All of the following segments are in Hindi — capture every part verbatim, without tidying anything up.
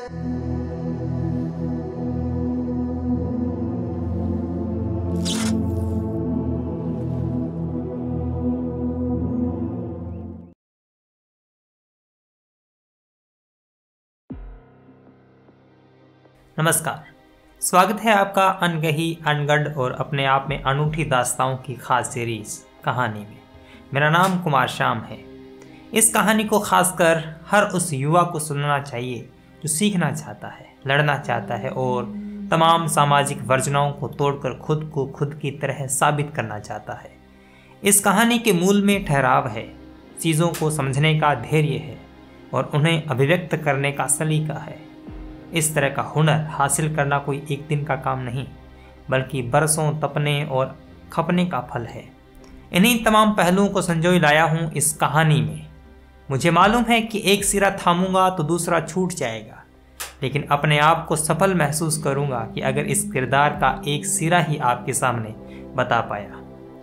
नमस्कार, स्वागत है आपका अनकही, अनगढ़ और अपने आप में अनूठी दास्तानों की खास सीरीज कहानी में। मेरा नाम कुमार श्याम है। इस कहानी को खासकर हर उस युवा को सुनना चाहिए जो सीखना चाहता है, लड़ना चाहता है और तमाम सामाजिक वर्जनाओं को तोड़कर खुद को खुद की तरह साबित करना चाहता है। इस कहानी के मूल में ठहराव है, चीज़ों को समझने का धैर्य है और उन्हें अभिव्यक्त करने का सलीका है। इस तरह का हुनर हासिल करना कोई एक दिन का काम नहीं, बल्कि बरसों तपने और खपने का फल है। इन्हीं तमाम पहलुओं को संजोए लाया हूँ इस कहानी में। मुझे मालूम है कि एक सिरा थामूंगा तो दूसरा छूट जाएगा, लेकिन अपने आप को सफल महसूस करूँगा कि अगर इस किरदार का एक सिरा ही आपके सामने बता पाया।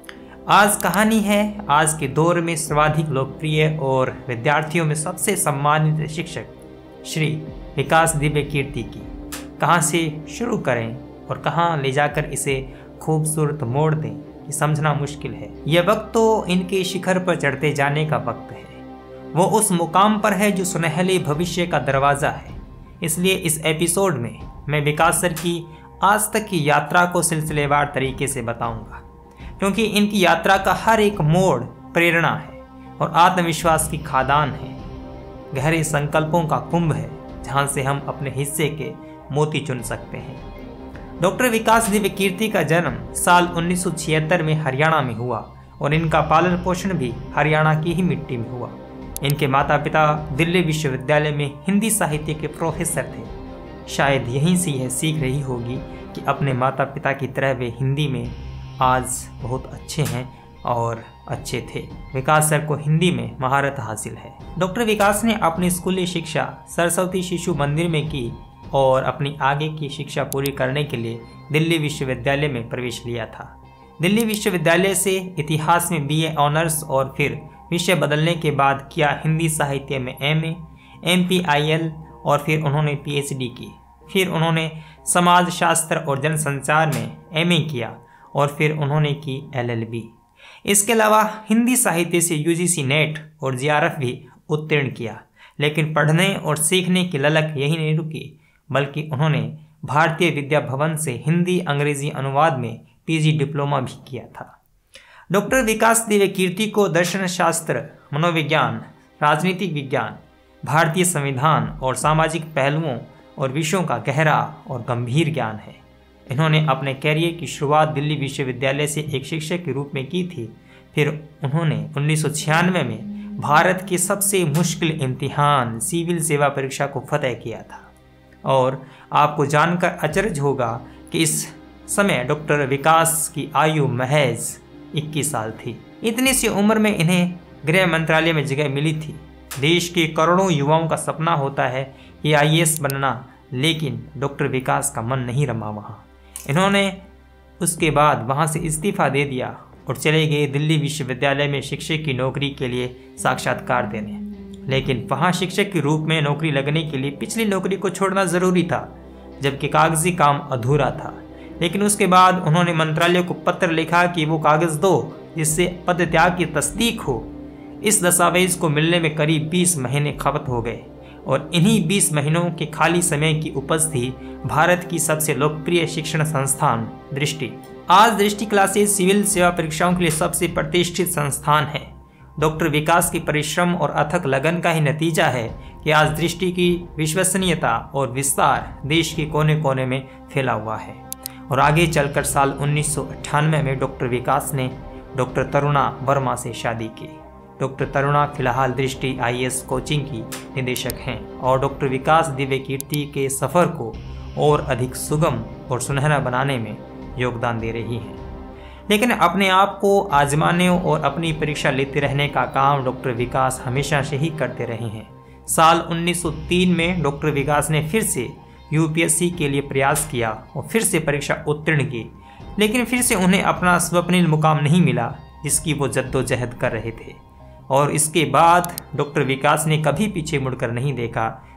आज कहानी है आज के दौर में सर्वाधिक लोकप्रिय और विद्यार्थियों में सबसे सम्मानित शिक्षक श्री विकास दिव्य कीर्ति की। कहाँ से शुरू करें और कहाँ ले जाकर इसे खूबसूरत मोड़ दें कि समझना मुश्किल है। यह वक्त तो इनके शिखर पर चढ़ते जाने का वक्त है। वो उस मुकाम पर है जो सुनहले भविष्य का दरवाज़ा है। इसलिए इस एपिसोड में मैं विकास सर की आज तक की यात्रा को सिलसिलेवार तरीके से बताऊंगा, क्योंकि इनकी यात्रा का हर एक मोड़ प्रेरणा है और आत्मविश्वास की खादान है। गहरे संकल्पों का कुंभ है जहां से हम अपने हिस्से के मोती चुन सकते हैं। डॉक्टर विकास दिव्य कीर्ति का जन्म साल उन्नीस सौ छिहत्तर में हरियाणा में हुआ और इनका पालन पोषण भी हरियाणा की ही मिट्टी में हुआ। इनके माता पिता दिल्ली विश्वविद्यालय में हिंदी साहित्य के प्रोफेसर थे। शायद यहीं से यह सीख रही होगी कि अपने माता पिता की तरह वे हिंदी में आज बहुत अच्छे हैं और अच्छे थे। विकास सर को हिंदी में महारत हासिल है। डॉक्टर विकास ने अपनी स्कूली शिक्षा सरस्वती शिशु मंदिर में की और अपनी आगे की शिक्षा पूरी करने के लिए दिल्ली विश्वविद्यालय में प्रवेश लिया था। दिल्ली विश्वविद्यालय से इतिहास में बीए ऑनर्स और फिर विषय बदलने के बाद किया हिंदी साहित्य में एमए, एमपीआईएल और फिर उन्होंने पीएचडी की। फिर उन्होंने समाज शास्त्र और जनसंचार में एमए किया और फिर उन्होंने की एलएलबी। इसके अलावा हिंदी साहित्य से यूजीसी नेट और जीआरएफ भी उत्तीर्ण किया। लेकिन पढ़ने और सीखने की ललक यही नहीं रुकी, बल्कि उन्होंने भारतीय विद्या भवन से हिंदी अंग्रेजी अनुवाद में पीजी डिप्लोमा भी किया था। डॉक्टर विकास दिव्य कीर्ति को दर्शन शास्त्र, मनोविज्ञान, राजनीतिक विज्ञान, भारतीय संविधान और सामाजिक पहलुओं और विषयों का गहरा और गंभीर ज्ञान है। इन्होंने अपने कैरियर की शुरुआत दिल्ली विश्वविद्यालय से एक शिक्षक के रूप में की थी। फिर उन्होंने उन्नीस सौ छियानवे में भारत के सबसे मुश्किल इम्तिहान सिविल सेवा परीक्षा को फतह किया था। और आपको जानकर अचरज होगा कि इस समय डॉक्टर विकास की आयु महज इक्कीस साल थी। इतनी सी उम्र में इन्हें गृह मंत्रालय में जगह मिली थी। देश के करोड़ों युवाओं का सपना होता है कि आई ए एस बनना, लेकिन डॉक्टर विकास का मन नहीं रमा वहाँ। इन्होंने उसके बाद वहाँ से इस्तीफा दे दिया और चले गए दिल्ली विश्वविद्यालय में शिक्षक की नौकरी के लिए साक्षात्कार देने। लेकिन वहाँ शिक्षक के रूप में नौकरी लगने के लिए पिछली नौकरी को छोड़ना ज़रूरी था, जबकि कागजी काम अधूरा था। लेकिन उसके बाद उन्होंने मंत्रालय को पत्र लिखा कि वो कागज़ दो जिससे पद त्याग की तस्दीक हो। इस दस्तावेज को मिलने में करीब बीस महीने खपत हो गए और इन्हीं बीस महीनों के खाली समय की उपज थी भारत की सबसे लोकप्रिय शिक्षण संस्थान दृष्टि। आज दृष्टि क्लासेस सिविल सेवा परीक्षाओं के लिए सबसे प्रतिष्ठित संस्थान है। डॉक्टर विकास की परिश्रम और अथक लगन का ही नतीजा है कि आज दृष्टि की विश्वसनीयता और विस्तार देश के कोने कोने में फैला हुआ है। और आगे चलकर साल उन्नीस सौ अट्ठानवे में डॉक्टर विकास ने डॉक्टर तरुणा वर्मा से शादी की। डॉक्टर तरुणा फिलहाल दृष्टि आई ए एस कोचिंग की निदेशक हैं और डॉक्टर विकास दिव्य कीर्ति के सफ़र को और अधिक सुगम और सुनहरा बनाने में योगदान दे रही हैं। लेकिन अपने आप को आजमाने और अपनी परीक्षा लेते रहने का काम डॉक्टर विकास हमेशा से ही करते रहे हैं। साल उन्नीस सौ तीन में डॉक्टर विकास ने फिर से यू पी एस सी के लिए प्रयास किया और फिर से परीक्षा उत्तीर्ण की, लेकिन फिर से उन्हें अपना स्वप्निल मुकाम नहीं मिला जिसकी वो जद्दोजहद कर रहे थे। और इसके बाद डॉक्टर विकास ने कभी पीछे मुड़कर नहीं देखा,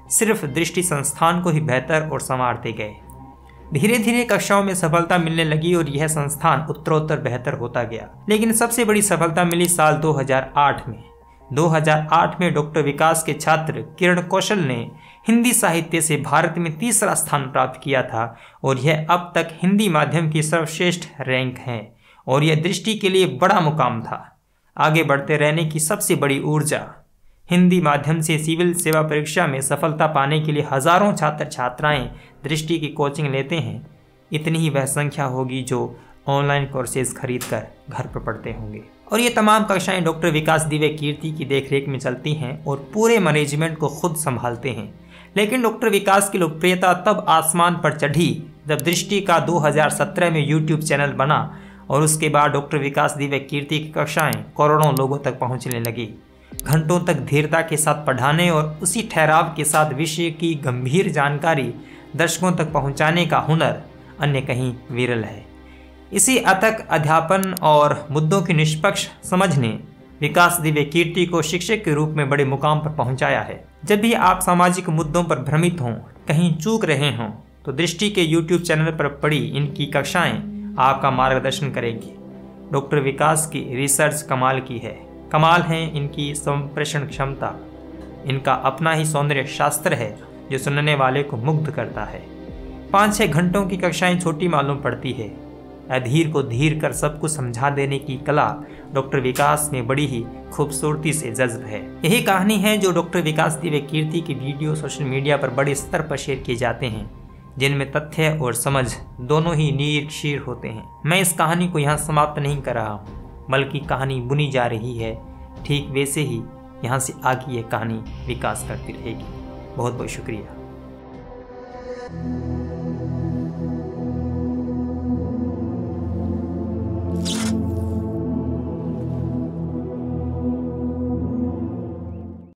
सिर्फ दृष्टि संस्थान को ही बेहतर और संवारते गए। धीरे धीरे कक्षाओं में सफलता मिलने लगी और यह संस्थान उत्तरोत्तर बेहतर होता गया। लेकिन सबसे बड़ी सफलता मिली साल दो हज़ार आठ में। दो हज़ार आठ में डॉक्टर विकास के छात्र किरण कौशल ने हिंदी साहित्य से भारत में तीसरा स्थान प्राप्त किया था और यह अब तक हिंदी माध्यम की सर्वश्रेष्ठ रैंक है और यह दृष्टि के लिए बड़ा मुकाम था। आगे बढ़ते रहने की सबसे बड़ी ऊर्जा। हिंदी माध्यम से सिविल सेवा परीक्षा में सफलता पाने के लिए हजारों छात्र छात्राएं दृष्टि की कोचिंग लेते हैं। इतनी ही वह संख्या होगी जो ऑनलाइन कोर्सेज खरीद कर घर पर पढ़ते होंगे। और ये तमाम कक्षाएं डॉक्टर विकास दिव्य कीर्ति की देखरेख में चलती हैं और पूरे मैनेजमेंट को खुद संभालते हैं। लेकिन डॉक्टर विकास की लोकप्रियता तब आसमान पर चढ़ी जब दृष्टि का दो हज़ार सत्रह में यूट्यूब चैनल बना और उसके बाद डॉक्टर विकास दिव्य कीर्ति की कक्षाएं करोड़ों लोगों तक पहुंचने लगी। घंटों तक धीरता के साथ पढ़ाने और उसी ठहराव के साथ विषय की गंभीर जानकारी दर्शकों तक पहुंचाने का हुनर अन्य कहीं विरल है। इसी अथक अध्यापन और मुद्दों की निष्पक्ष समझ ने विकास दिव्य कीर्ति को शिक्षक के रूप में बड़े मुकाम पर पहुंचाया है। जब भी आप सामाजिक मुद्दों पर भ्रमित हों, कहीं चूक रहे हों, तो दृष्टि के यूट्यूब चैनल पर पड़ी इनकी कक्षाएं आपका मार्गदर्शन करेंगी। डॉक्टर विकास की रिसर्च कमाल की है। कमाल है इनकी संप्रेषण क्षमता। इनका अपना ही सौंदर्य शास्त्र है जो सुनने वाले को मुग्ध करता है। पाँच छः घंटों की कक्षाएं छोटी मालूम पड़ती है। अधीर को धीर कर सबको समझा देने की कला डॉक्टर विकास में बड़ी ही खूबसूरती से जज्ब है। यही कहानी है जो डॉक्टर विकास दिव्य कीर्ति की वीडियो सोशल मीडिया पर बड़े स्तर पर शेयर किए जाते हैं, जिनमें तथ्य और समझ दोनों ही नीर क्षीर होते हैं। मैं इस कहानी को यहाँ समाप्त नहीं कर रहा हूँ, बल्कि कहानी बुनी जा रही है। ठीक वैसे ही यहाँ से आगे ये कहानी विकास करती रहेगी। बहुत बहुत शुक्रिया।